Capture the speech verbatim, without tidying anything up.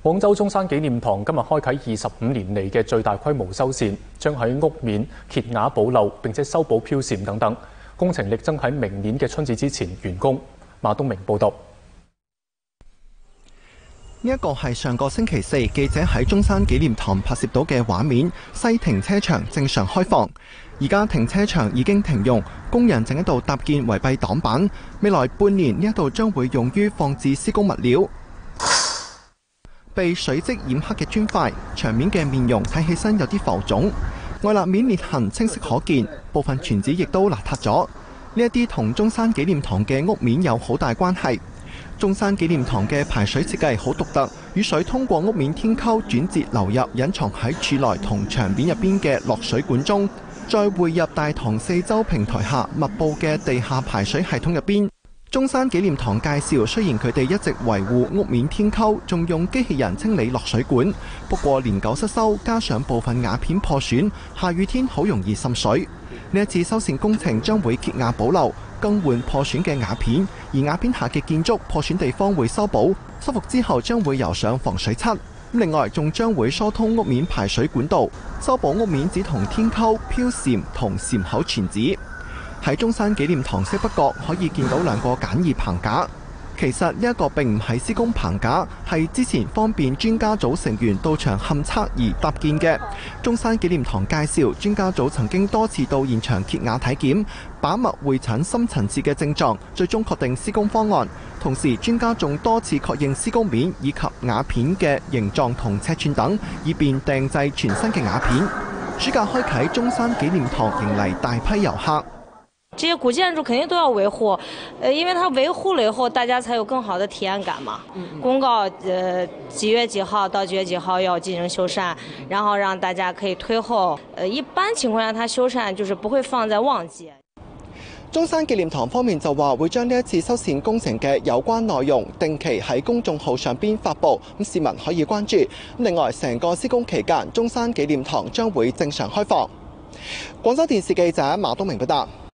廣州中山紀念堂今日開啟二十五年嚟嘅最大規模修繕，將喺屋面揭瓦補漏，並且修補飄簷等等。工程力爭喺明年嘅春節之前完工。馬東明報道。 呢一個係上個星期四記者喺中山紀念堂拍攝到嘅畫面，西停車場正常開放。而家停車場已經停用，工人正喺度搭建圍蔽擋板。未來半年呢一度將會用於放置施工物料。被水漬染黑嘅磚塊，牆面嘅面容睇起身有啲浮腫，外立面裂痕清晰可見，部分牆紙亦都邋遢咗。呢一啲同中山紀念堂嘅屋面有好大關係。中山紀念堂嘅排水設計好獨特，雨水通過屋面天溝轉折流入隱藏喺柱內同牆面入邊嘅落水管中，再匯入大堂四周平台下密佈嘅地下排水系統入邊。中山紀念堂介紹，雖然佢哋一直維護屋面天溝，仲用機器人清理落水管，不過年久失修，加上部分瓦片破損，下雨天好容易滲水。呢一次修繕工程將會揭瓦補漏，更換破損嘅瓦片，而瓦片下嘅建築破損地方會修補，修復之後將會油上防水漆。另外，仲將會疏通屋面排水管道，修補屋面只同天溝、飄簷同簷口全紙。喺中山紀念堂西北角可以見到兩個簡易棚架，其實呢一個並唔係施工棚架，係之前方便專家組成員到場勘測而搭建嘅。中山紀念堂介紹，專家組曾經多次到現場揭瓦體檢，把脈會診深層次嘅症狀，最終確定施工方案。同時，專家仲多次確認施工面以及瓦片嘅形狀同尺寸等，以便訂製全新嘅瓦片。暑假開啟，中山紀念堂迎嚟大批遊客。 這些古建築肯定都要維護，呃，因為它維護了以後，大家才有更好的體驗感嘛。公告，呃，幾月幾號到幾月幾號要進行修繕，然後讓大家可以推後。呃，一般情況下，它修繕就是不會放在旺季。 中山紀念堂方面就話會將呢一次修繕工程嘅有關內容定期喺公眾號上邊發布，咁市民可以關注。另外，成個施工期間，中山紀念堂將會正常開放。廣州電視記者馬東明報道。